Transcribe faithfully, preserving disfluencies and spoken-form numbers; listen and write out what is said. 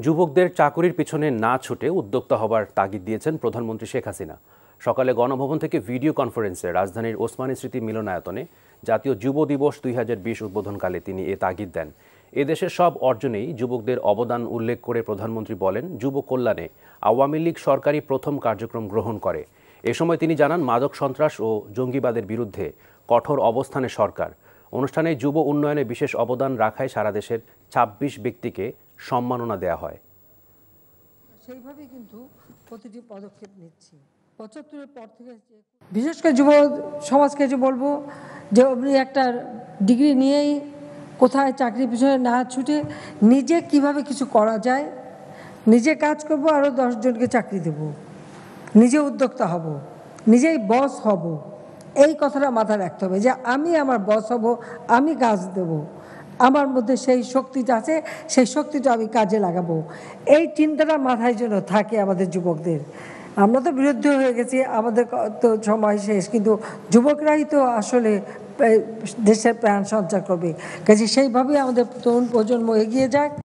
যুবকদের চাকুরির পিছনে না ছুটে উদ্যোক্তা হবার তাগিদ দিয়েছেন প্রধানমন্ত্রী শেখ হাসিনা। সকালে গণভবন থেকে ভিডিও কনফারেন্সে রাজধানীর ওসমানী স্মৃতি মিলনায়তনে জাতীয় যুব দিবস দুই হাজার বিশ উদ্বোধনকালে তিনি এ তাগিদ দেন। এদেশের সব অর্জনেই যুবকদের অবদান উল্লেখ করে প্রধানমন্ত্রী বলেন, যুব কল্যাণে আওয়ামী লীগ সরকারই প্রথম কার্যক্রম গ্রহণ করে। এ সময় তিনি জানান, মাদক সন্ত্রাস ও জঙ্গিবাদের বিরুদ্ধে কঠোর অবস্থানে সরকার। অনুষ্ঠানে যুব উন্নয়নে বিশেষ অবদান রাখায় সারা দেশের ছাব্বিশ ব্যক্তিকে সম্মাননা দেয়া হয়। সেইভাবেই কিন্তু প্রতিটি পদক্ষেপ নিচ্ছি। পঁচাত্তরের পর থেকে বিশেষ করে যুব সমাজকে যে বলবো যে আপনি একটা ডিগ্রি নিয়েই কোথায় চাকরির পিছনে না ছুটে নিজে কিভাবে কিছু করা যায়, নিজে কাজ করব, আরও দশজনকে চাকরি দেব, নিজে উদ্যোক্তা হব, নিজেই বস হব। এই কথাটা মাথায় রাখতে হবে যে আমি আমার বস হব, আমি কাজ দেব, আমার মধ্যে সেই শক্তিটা আছে, সেই শক্তিটা আমি কাজে লাগাবো। এই চিন্তাটা মাথায় যেন থাকে আমাদের যুবকদের। আমরা তো বিরুদ্ধ হয়ে গেছি, আমাদের তো সময় শেষ, কিন্তু যুবকরাই তো আসলে দেশের প্রাণ সঞ্চার করবে। কাজে সেইভাবেই আমাদের তরুণ প্রজন্ম এগিয়ে যায়।